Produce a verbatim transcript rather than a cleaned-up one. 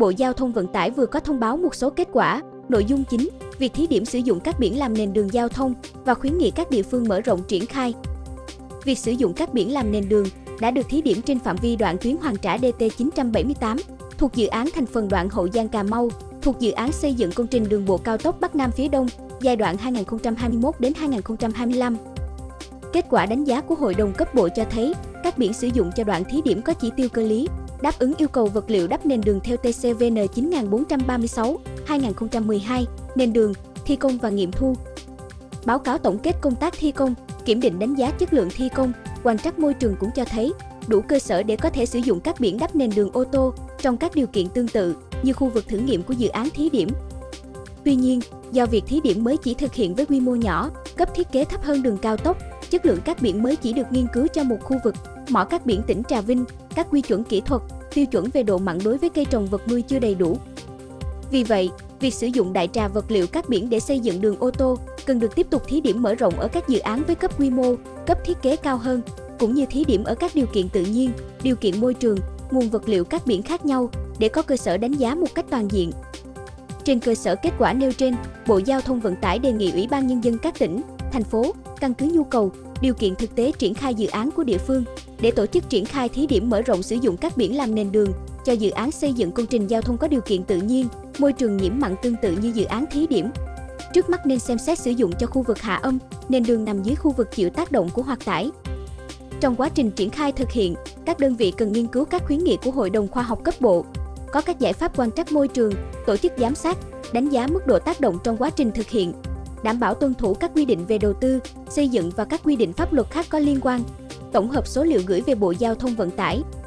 Bộ Giao thông Vận tải vừa có thông báo một số kết quả. Nội dung chính, việc thí điểm sử dụng các biển làm nền đường giao thông và khuyến nghị các địa phương mở rộng triển khai. Việc sử dụng các biển làm nền đường đã được thí điểm trên phạm vi đoạn tuyến Hoàn Trã D T chín trăm bảy mươi tám, thuộc dự án thành phần đoạn Hậu Giang Cà Mau, thuộc dự án xây dựng công trình đường bộ cao tốc Bắc Nam phía Đông, giai đoạn hai nghìn không trăm hai mươi mốt đến hai nghìn không trăm hai mươi lăm. Kết quả đánh giá của Hội đồng cấp bộ cho thấy, các biển sử dụng cho đoạn thí điểm có chỉ tiêu cơ lý, đáp ứng yêu cầu vật liệu đắp nền đường theo T C V N chín nghìn bốn trăm ba mươi sáu hai nghìn không trăm mười hai, nền đường, thi công và nghiệm thu. Báo cáo tổng kết công tác thi công, kiểm định đánh giá chất lượng thi công, quan trắc môi trường cũng cho thấy, đủ cơ sở để có thể sử dụng các biển đắp nền đường ô tô trong các điều kiện tương tự như khu vực thử nghiệm của dự án thí điểm. Tuy nhiên, do việc thí điểm mới chỉ thực hiện với quy mô nhỏ, cấp thiết kế thấp hơn đường cao tốc, chất lượng các biển mới chỉ được nghiên cứu cho một khu vực, mỏ các biển tỉnh Trà Vinh, các quy chuẩn kỹ thuật, tiêu chuẩn về độ mặn đối với cây trồng vật nuôi chưa đầy đủ. Vì vậy, việc sử dụng đại trà vật liệu các biển để xây dựng đường ô tô cần được tiếp tục thí điểm mở rộng ở các dự án với cấp quy mô, cấp thiết kế cao hơn, cũng như thí điểm ở các điều kiện tự nhiên, điều kiện môi trường, nguồn vật liệu các biển khác nhau để có cơ sở đánh giá một cách toàn diện. Trên cơ sở kết quả nêu trên, Bộ Giao thông Vận tải đề nghị Ủy ban Nhân dân các tỉnh, thành phố, căn cứ nhu cầu, điều kiện thực tế triển khai dự án của địa phương, để tổ chức triển khai thí điểm mở rộng sử dụng các biển làm nền đường cho dự án xây dựng công trình giao thông có điều kiện tự nhiên, môi trường nhiễm mặn tương tự như dự án thí điểm. Trước mắt nên xem xét sử dụng cho khu vực hạ âm, nền đường nằm dưới khu vực chịu tác động của hoạt tải. Trong quá trình triển khai thực hiện, các đơn vị cần nghiên cứu các khuyến nghị của Hội đồng Khoa học cấp bộ, có các giải pháp quan trắc môi trường, tổ chức giám sát, đánh giá mức độ tác động trong quá trình thực hiện, đảm bảo tuân thủ các quy định về đầu tư, xây dựng và các quy định pháp luật khác có liên quan. Tổng hợp số liệu gửi về Bộ Giao thông Vận tải.